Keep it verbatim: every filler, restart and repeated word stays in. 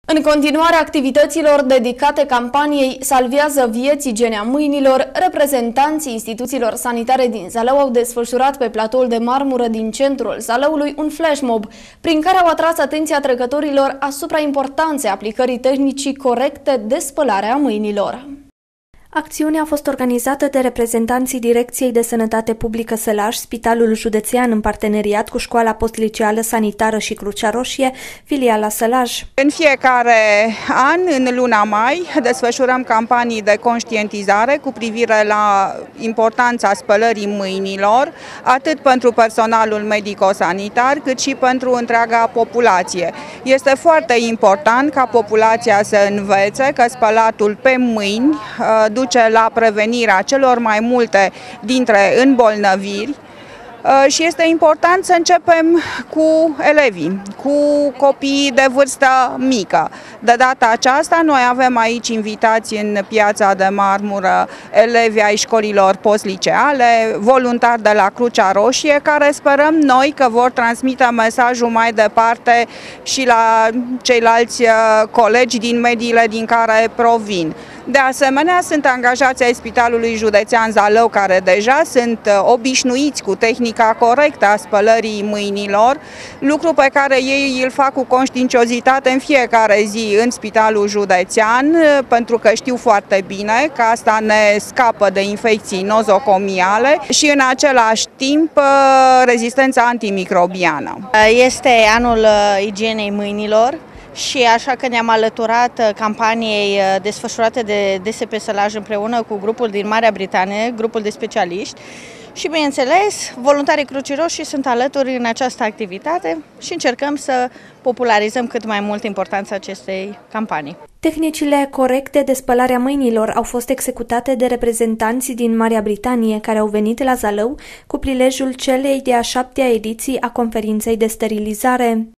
În continuarea activităților dedicate campaniei Salvează vieți, igienea mâinilor, reprezentanții instituțiilor sanitare din Zalău au desfășurat pe platoul de marmură din centrul Zalăului un flash mob, prin care au atras atenția trecătorilor asupra importanței aplicării tehnicii corecte de spălare a mâinilor. Acțiunea a fost organizată de reprezentanții Direcției de Sănătate Publică Sălaj, Spitalul Județean, în parteneriat cu Școala Postliceală Sanitară și Crucea Roșie, filiala Sălaj. În fiecare an, în luna mai, desfășurăm campanii de conștientizare cu privire la importanța spălării mâinilor, atât pentru personalul medico-sanitar, cât și pentru întreaga populație. Este foarte important ca populația să învețe că spălatul pe mâini duce la prevenirea celor mai multe dintre îmbolnăviri și este important să începem cu elevii, cu copiii de vârstă mică. De data aceasta noi avem aici invitați în Piața de Marmură elevi ai școlilor postliceale, voluntari de la Crucea Roșie, care sperăm noi că vor transmite mesajul mai departe și la ceilalți colegi din mediile din care provin. De asemenea, sunt angajați ai Spitalului Județean Zalău, care deja sunt obișnuiți cu tehnica corectă a spălării mâinilor, lucru pe care ei îl fac cu conștiinciozitate în fiecare zi în Spitalul Județean, pentru că știu foarte bine că asta ne scapă de infecții nozocomiale și în același timp rezistența antimicrobiană. Este anul igienei mâinilor și așa că ne-am alăturat campaniei desfășurate de D S P Sălaj împreună cu grupul din Marea Britanie, grupul de specialiști și, bineînțeles, voluntarii Crucii Roșii sunt alături în această activitate și încercăm să popularizăm cât mai mult importanța acestei campanii. Tehnicile corecte de spălare a mâinilor au fost executate de reprezentanți din Marea Britanie care au venit la Zalău cu prilejul celei de-a șaptea ediții a conferinței de sterilizare.